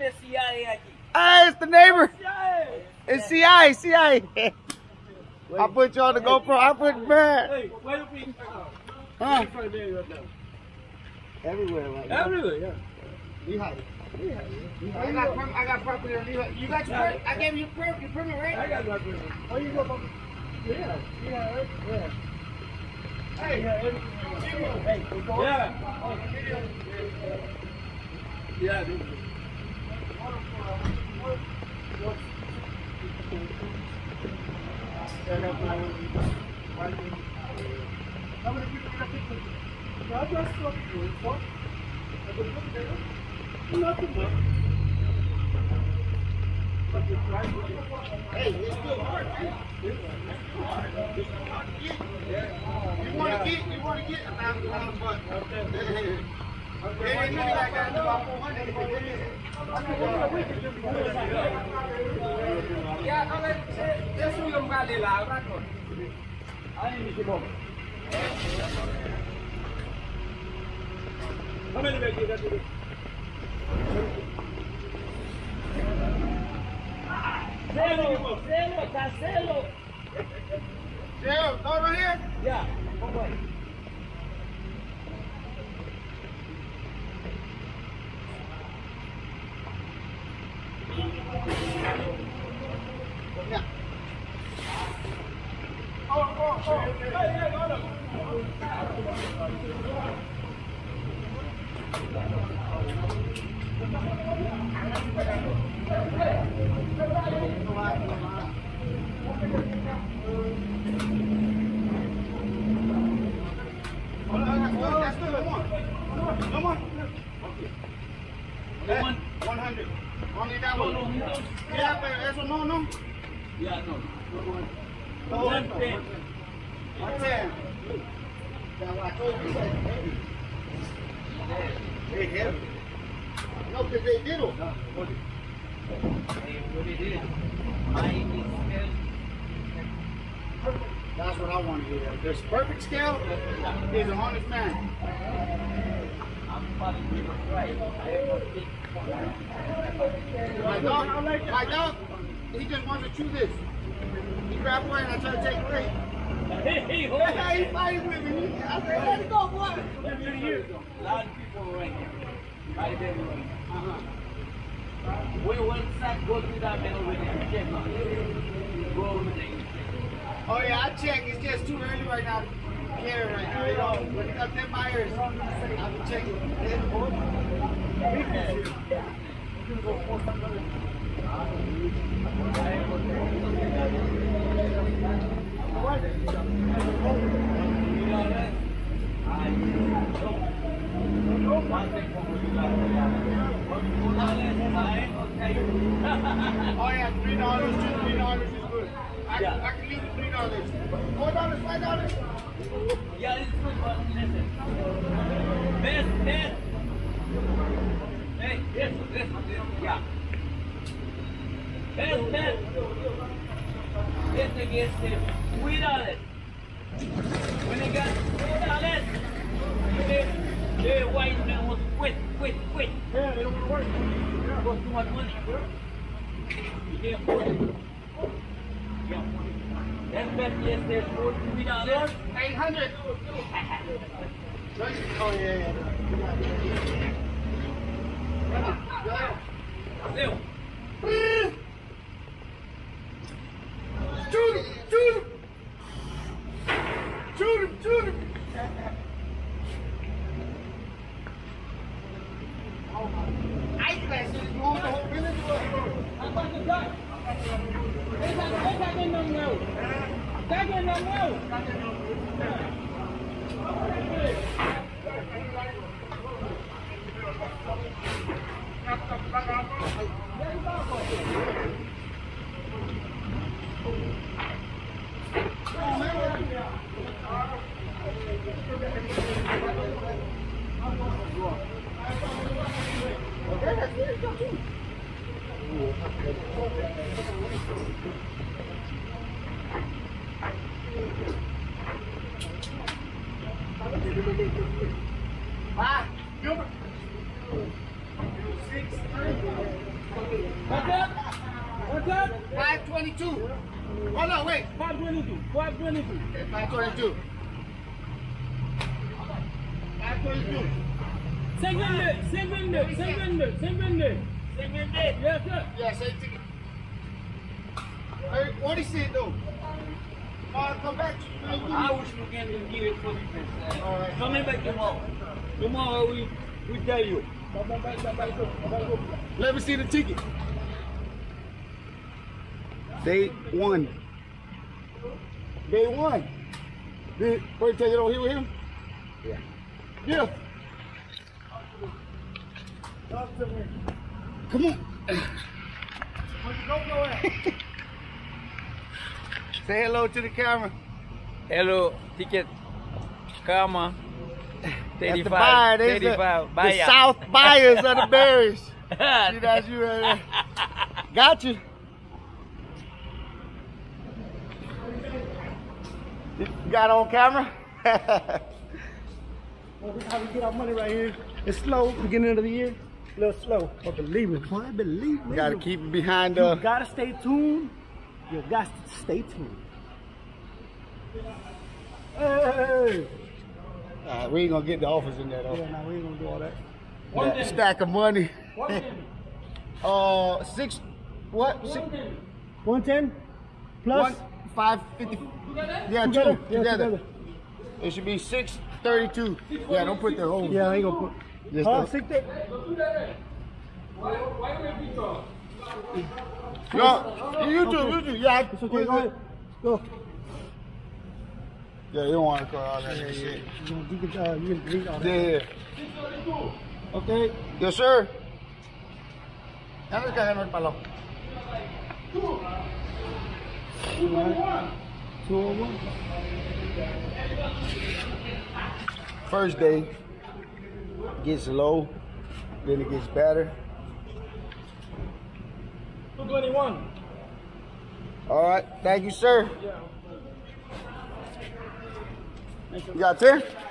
Dime si hay aquí. Hey, it's the neighbor. It's CI, CI. I put you on the GoPro. I put man. Hey, where do we? Huh? Everywhere, Everywhere, right now. yeah. Lehigh. I got property on Lehigh. You got your permit? I gave you your permit, right? I got my permit. Oh, you go from? Yeah, right? Yeah. Hey, hey, yeah. Yeah. How many people are taking? I just saw people. Nothing much. Hey, it's good work, man. You want to get $1,000. They didn't know I got about 400. Ya, a ver, es un lugar de la razón. Ahí me quedó. How many bags you got to do? Celo. Joe, throw it here. Ya, ¿cómo es? Yeah. That's good. Come on. Okay. 100. Only that one. Yeah, but that's a no. Ya, no. 110. 110. That's what I told you. They heavy. No, because they did them. What it is. That's what I want to hear. This perfect scale is a honest man. My dog, he just wants to chew this. He grabbed one and I tried to take it away. He fighting with me. I said, let's go, boy. A lot of people right here. Right there. We went back, go to that middle with him. Check on it. Go over there. Oh yeah, I checked. It's just too early right now to care right now. You know, when it comes to buyers, I'll be checking. Oh yeah, $3. $3 is good. I can leave it $3. $4, $5. Yeah, it's good, but listen. Best. Hey, this, yeah. Best. This against him. $3. When they got $4, the white man was quit. Yeah, they don't want to work. It was too much money, bro. You can't afford it. That's best yesterday for $3. 800. Oh yeah. Still. Shoot him. Ice glasses. You want the whole village? How about the duck? They got in them now. Gilbert. 630. What's that? What's that? 522. Hold on, wait. 522. 522. 522. 522. 52. Yes, sir. Yeah, same ticket. Hey, what is it though? Come back. I wish we can give it 40 cents. All right. Coming back tomorrow. Tomorrow we tell you. Let me see the ticket. Day 1. Day 1. Wait, take it over here with him? Yeah. Yeah. Come on. Say hello to the camera. Hello, ticket. Come on. That's the buyer. They the South buyers of the berries. See, that's you right there. Got you. You got on camera? Well, this is how we get our money right here. It's slow, beginning of the year. A little slow, but believe me, boy, believe me. You gotta keep it behind You gotta stay tuned. You got to stay tuned. Hey! we ain't gonna get the offers in there though. Yeah, no, we ain't gonna do all that. That stack of money. 6 what? 110 plus 550. Yeah, together. two together. It should be 632. Yeah, don't put the whole. Yeah, I ain't gonna put. Just Huh? the- 60? No, you do. Yeah, It's okay, go ahead. Go. Yeah, you don't want to call all that shit. You can delete all that. Yeah. Okay. Yes, sir. Ano ka ganun pala? 201. First day gets low, then it gets better. 221. All right, thank you, sir. You got 10?